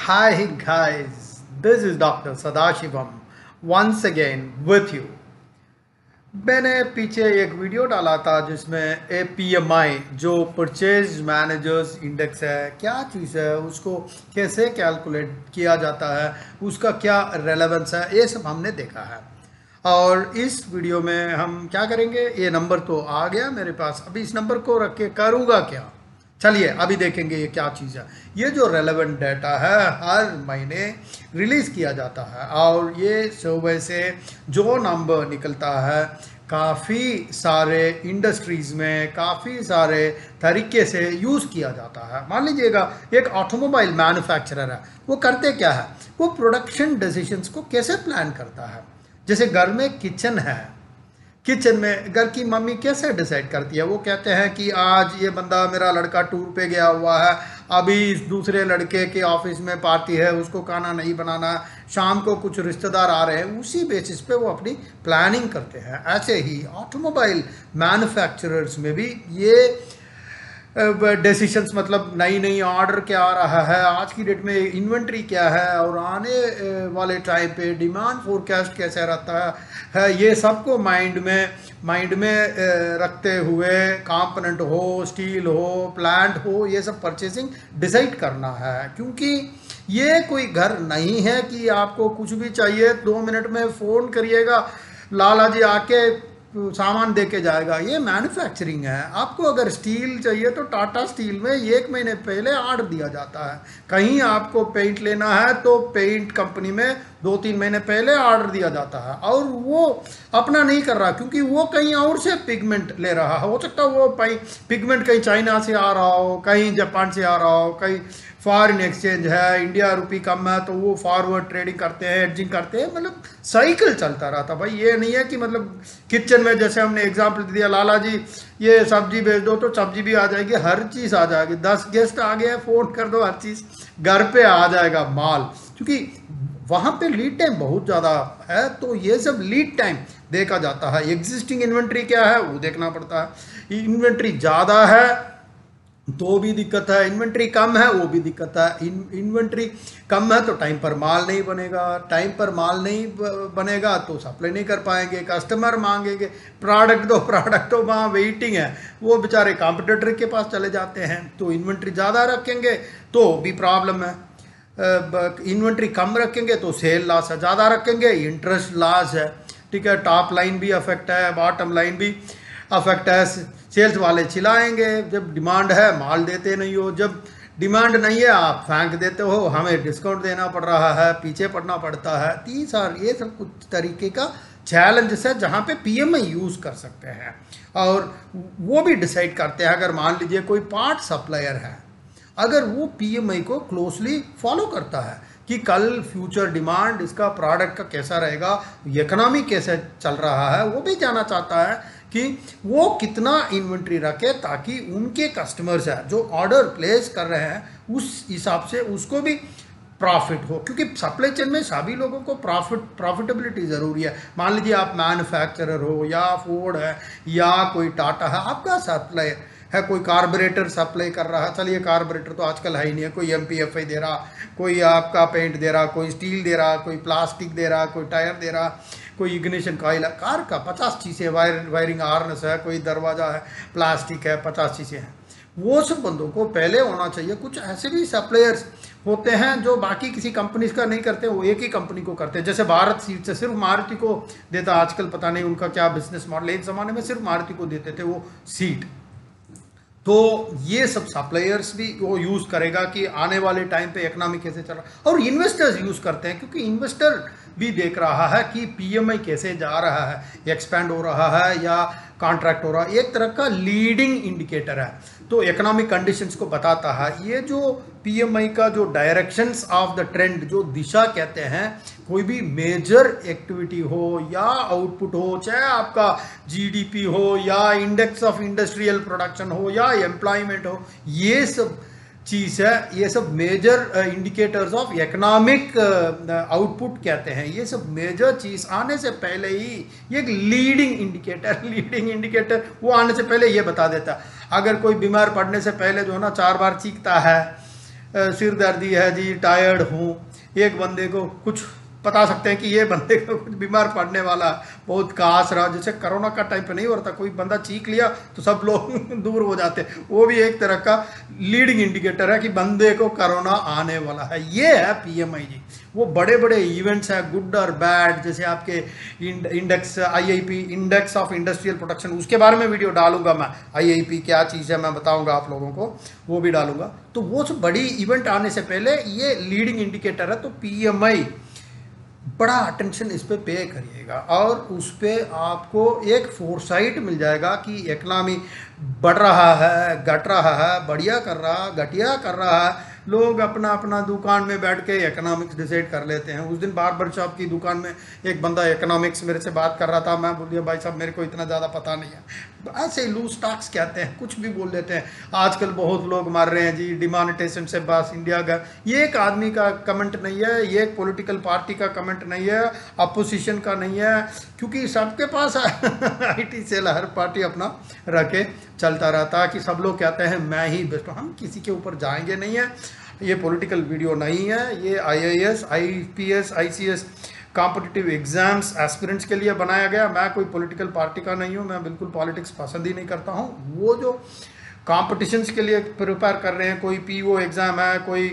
Hi guys, this is Dr. Sadashivam once again with you. मैंने पीछे एक video डाला था जिसमें APMI जो परचेज मैनेजर्स इंडेक्स है, क्या चीज़ है, उसको कैसे कैलकुलेट किया जाता है, उसका क्या रेलेवेंस है, ये सब हमने देखा है। और इस वीडियो में हम क्या करेंगे, ये नंबर तो आ गया मेरे पास, अभी इस नंबर को रख के करूँगा क्या, चलिए अभी देखेंगे ये क्या चीज़ है। ये जो रेलेवेंट डाटा है हर महीने रिलीज़ किया जाता है और ये सर्वे से जो नंबर निकलता है काफ़ी सारे इंडस्ट्रीज़ में काफ़ी सारे तरीके से यूज़ किया जाता है। मान लीजिएगा एक ऑटोमोबाइल मैन्युफैक्चरर है, वो करते क्या है, वो प्रोडक्शन डिसीजंस को कैसे प्लान करता है। जैसे घर में किचन है, किचन में घर की मम्मी कैसे डिसाइड करती है, वो कहते हैं कि आज ये बंदा मेरा लड़का टूर पे गया हुआ है, अभी इस दूसरे लड़के के ऑफिस में पार्टी है, उसको खाना नहीं बनाना, शाम को कुछ रिश्तेदार आ रहे हैं, उसी बेसिस पे वो अपनी प्लानिंग करते हैं। ऐसे ही ऑटोमोबाइल मैन्युफैक्चरर्स में भी ये डिसीशंस, मतलब नई नई ऑर्डर क्या आ रहा है, आज की डेट में इन्वेंट्री क्या है और आने वाले टाइम पे डिमांड फोरकास्ट कैसा रहता है, ये सबको माइंड में रखते हुए कंपोनेंट हो, स्टील हो, प्लांट हो, ये सब परचेसिंग डिसाइड करना है। क्योंकि ये कोई घर नहीं है कि आपको कुछ भी चाहिए 2 मिनट में फ़ोन करिएगा, लाला जी आके सामान दे के जाएगा। ये मैन्युफैक्चरिंग है। आपको अगर स्टील चाहिए तो टाटा स्टील में 1 महीने पहले ऑर्डर दिया जाता है। कहीं आपको पेंट लेना है तो पेंट कंपनी में 2-3 महीने पहले ऑर्डर दिया जाता है और वो अपना नहीं कर रहा, क्योंकि वो कहीं और से पिगमेंट ले रहा है। हो सकता है वो पिगमेंट कहीं चाइना से आ रहा हो, कहीं जापान से आ रहा हो, कहीं फॉरेन एक्सचेंज है, इंडिया रुपी कम है तो वो फॉरवर्ड ट्रेडिंग करते हैं, एडजिंग करते हैं, मतलब साइकिल चलता रहता। भाई ये नहीं है कि मतलब किचन में जैसे हमने एग्जांपल दिया, लाला जी ये सब्जी भेज दो तो सब्जी भी आ जाएगी, हर चीज़ आ जाएगी। 10 गेस्ट आ गए, फ़ोन कर दो, हर चीज़ घर पे आ जाएगा माल, क्योंकि वहाँ पे लीड टाइम बहुत ज़्यादा है। तो ये सब लीड टाइम देखा जाता है। एग्जिस्टिंग इन्वेंट्री क्या है वो देखना पड़ता है। इन्वेंट्री ज़्यादा है तो भी दिक्कत है, इन्वेंट्री कम है वो भी दिक्कत है। इन्वेंट्री कम है तो टाइम पर माल नहीं बनेगा, टाइम पर माल नहीं बनेगा तो सप्लाई नहीं कर पाएंगे, कस्टमर मांगेंगे प्रोडक्ट दो, वहाँ वेटिंग है, वो बेचारे कॉम्पिटिटर के पास चले जाते हैं। तो इन्वेंट्री ज़्यादा रखेंगे तो भी प्रॉब्लम है, इन्वेंट्री कम रखेंगे तो सेल लॉस है, ज़्यादा रखेंगे इंटरेस्ट लॉस है। ठीक है, टॉप लाइन भी अफेक्ट है, बॉटम लाइन भी अफेक्ट है। सेल्स वाले चिल्लाएंगे, जब डिमांड है माल देते नहीं हो, जब डिमांड नहीं है आप फेंक देते हो, हमें डिस्काउंट देना पड़ रहा है, पीछे पड़ना पड़ता है। 30 और ये सब कुछ तरीके का चैलेंजेस है जहाँ पे पीएमआई यूज़ कर सकते हैं। और वो भी डिसाइड करते हैं, अगर मान लीजिए कोई पार्ट सप्लायर है, अगर वो पीएमआई को क्लोजली फॉलो करता है कि कल फ्यूचर डिमांड इसका प्रोडक्ट का कैसा रहेगा, इकोनॉमी कैसे चल रहा है, वो भी जानना चाहता है कि वो कितना इन्वेंट्री रखे ताकि उनके कस्टमर्स है जो ऑर्डर प्लेस कर रहे हैं उस हिसाब से उसको भी प्रॉफिट हो। क्योंकि सप्लाई चेन में सभी लोगों को प्रॉफिटेबिलिटी ज़रूरी है। मान लीजिए आप मैन्युफैक्चरर हो या फोर्ड है या कोई टाटा है, आपका सप्लायर है, कोई कार्बोरेटर सप्लाई कर रहा है। चलिए कार्बोरेटर तो आजकल है ही नहीं है, कोई MPFI दे रहा, कोई आपका पेंट दे रहा, कोई स्टील दे रहा, कोई प्लास्टिक दे रहा, कोई टायर दे रहा, कोई इग्निशन कॉइल है, कार का 50 चीज़ें, वायरिंग हार्नेस है, कोई दरवाज़ा है, प्लास्टिक है, 50 चीज़ें हैं। वो सब बंदों को पहले होना चाहिए। कुछ ऐसे भी सप्लायर्स होते हैं जो बाकी किसी कंपनी का नहीं करते, वो एक ही कंपनी को करते हैं। जैसे भारत सीट से सिर्फ मारुति को देता, आजकल पता नहीं उनका क्या बिजनेस मॉडल, एक ज़माने में सिर्फ मारुति को देते थे वो सीट। तो ये सब सप्लायर्स भी वो यूज़ करेगा कि आने वाले टाइम पे इकोनॉमी कैसे चल रहा है। और इन्वेस्टर्स यूज़ करते हैं, क्योंकि इन्वेस्टर भी देख रहा है कि पीएमआई कैसे जा रहा है, एक्सपैंड हो रहा है या कॉन्ट्रैक्ट हो रहा है, एक तरह का लीडिंग इंडिकेटर है, तो इकोनॉमिक कंडीशंस को बताता है। ये जो पीएमआई का जो डायरेक्शंस ऑफ द ट्रेंड, जो दिशा कहते हैं, कोई भी मेजर एक्टिविटी हो या आउटपुट हो, चाहे आपका जीडीपी हो या इंडेक्स ऑफ इंडस्ट्रियल प्रोडक्शन हो या एम्प्लॉयमेंट हो, ये सब चीज़ है, ये सब major indicators of economic output कहते हैं। ये सब मेजर चीज़ आने से पहले ही ये एक लीडिंग इंडिकेटर वो आने से पहले ये बता देता है। अगर कोई बीमार पड़ने से पहले जो है ना 4 बार चीखता है सिर दर्दी है जी, टायर्ड हूँ, एक बंदे को कुछ बता सकते हैं कि ये बंदे को कुछ बीमार पड़ने वाला, बहुत काश रहा, जैसे कोरोना का टाइम पे नहीं हो रहा था, कोई बंदा चीख लिया तो सब लोग दूर हो जाते, वो भी एक तरह का लीडिंग इंडिकेटर है कि बंदे को कोरोना आने वाला है। ये है पीएमआई जी। वो बड़े बड़े इवेंट्स हैं, गुड और बैड, जैसे आपके index, IIP, index of industrial production, उसके बारे में वीडियो डालूंगा मैं। आईआईपी क्या चीज़ है मैं बताऊंगा आप लोगों को, वो भी डालूंगा। तो वो सब बड़ी इवेंट आने से पहले ये लीडिंग इंडिकेटर है। तो पीएमआई बड़ा अटेंशन इस पे करिएगा और उस पर आपको एक फोरसाइट मिल जाएगा कि इकनॉमी बढ़ रहा है, घट रहा है, बढ़िया कर रहा, घटिया कर रहा है। लोग अपना अपना दुकान में बैठ के इकोनॉमिक्स डिसाइड कर लेते हैं। उस दिन बार्बर शॉप की दुकान में एक बंदा इकोनॉमिक्स मेरे से बात कर रहा था, मैं बोल दिया भाई साहब मेरे को इतना ज़्यादा पता नहीं है। ऐसे ही लूज टॉक्स कहते हैं, कुछ भी बोल देते हैं। आजकल बहुत लोग मार रहे हैं जी डिमोनेटाइजेशन से बस इंडिया का। ये एक आदमी का कमेंट नहीं है, ये एक पॉलिटिकल पार्टी का कमेंट नहीं है, अपोजिशन का नहीं है, क्योंकि सबके पास आईटी सेल हर पार्टी अपना रखे चलता रहता है कि सब लोग कहते हैं मैं ही बेस्ट हूँ। हम किसी के ऊपर जाएंगे नहीं है, ये पॉलिटिकल वीडियो नहीं है, ये IAS, IPS, ICS competitive exams aspirants के लिए बनाया गया। मैं कोई पॉलिटिकल पार्टी का नहीं हूँ, मैं बिल्कुल पॉलिटिक्स पसंद ही नहीं करता हूँ। वो जो कॉम्पिटिशन्स के लिए प्रिपेयर कर रहे हैं, कोई पीओ एग्ज़ाम है, कोई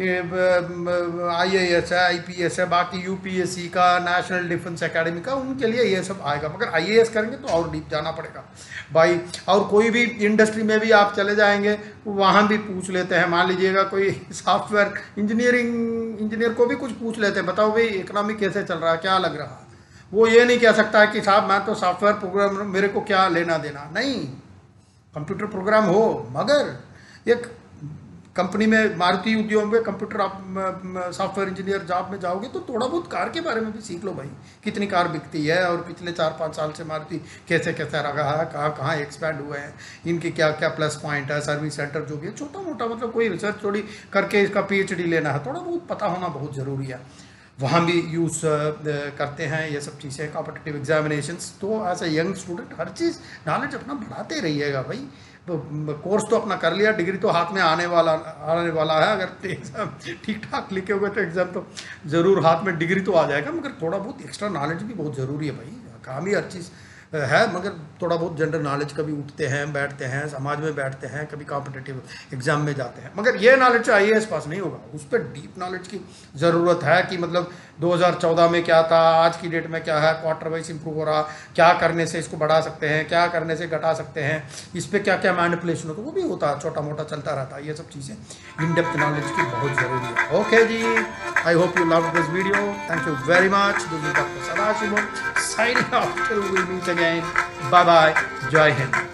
आईएएस है, आईपीएस है, बाकी यूपीएससी का, नेशनल डिफेंस एकेडमी का, उनके लिए ये सब आएगा। मगर आईएएस करेंगे तो और डीप जाना पड़ेगा भाई। और कोई भी इंडस्ट्री में भी आप चले जाएंगे वहाँ भी पूछ लेते हैं। मान लीजिएगा कोई सॉफ्टवेयर इंजीनियर को भी कुछ पूछ लेते हैं, बताओ भाई इकोनॉमी कैसे चल रहा है, क्या लग रहा है। वो ये नहीं कह सकता है कि साहब मैं तो सॉफ्टवेयर प्रोग्राम, मेरे को क्या लेना देना। नहीं, कंप्यूटर प्रोग्राम हो, मगर एक कंपनी में, मारुति उद्योग में कंप्यूटर आप सॉफ्टवेयर इंजीनियर जॉब में जाओगे तो थोड़ा बहुत कार के बारे में भी सीख लो भाई, कितनी कार बिकती है और पिछले 4-5 साल से मारुति कैसे कैसे रहा है, कहाँ कहाँ एक्सपैंड हुए हैं, इनके क्या क्या प्लस पॉइंट है, सर्विस सेंटर जो भी है, छोटा मोटा मतलब कोई रिसर्च थोड़ी करके इसका पीएचडी लेना है, थोड़ा बहुत पता होना बहुत ज़रूरी है। वहाँ भी यूज़ करते हैं ये सब चीज़ें, कॉम्पिटिटिव एग्जामिनेशंस। तो एज ए यंग स्टूडेंट हर चीज़ नॉलेज अपना बढ़ाते रहिएगा भाई। कोर्स तो अपना कर लिया, डिग्री तो हाथ में आने वाला है। अगर एग्ज़ाम ठीक ठाक लिखे हुए तो एग्ज़ाम तो ज़रूर हाथ में डिग्री तो आ जाएगा, मगर थोड़ा बहुत एक्स्ट्रा नॉलेज भी बहुत ज़रूरी है भाई। काम ही हर चीज़ है, मगर थोड़ा बहुत जनरल नॉलेज, कभी उठते हैं बैठते हैं समाज में बैठते हैं, कभी कॉम्पिटिटिव एग्जाम में जाते हैं, मगर ये नॉलेज आईएएस पास नहीं होगा। उस पर डीप नॉलेज की ज़रूरत है कि मतलब 2014 में क्या था, आज की डेट में क्या है, क्वार्टर वाइज इंप्रूव हो रहा, क्या करने से इसको बढ़ा सकते हैं, क्या करने से घटा सकते हैं, इस पर क्या क्या मैनिपुलेशन होता है, वो भी होता है, छोटा मोटा चलता रहता है। ये सब चीज़ें इन डेप्थ नॉलेज की बहुत ज़रूरी है। ओके जी, I hope you love this video, thank you very much. This is doctor Sadashivam signing off till we meet again. Bye bye. Jai Hind.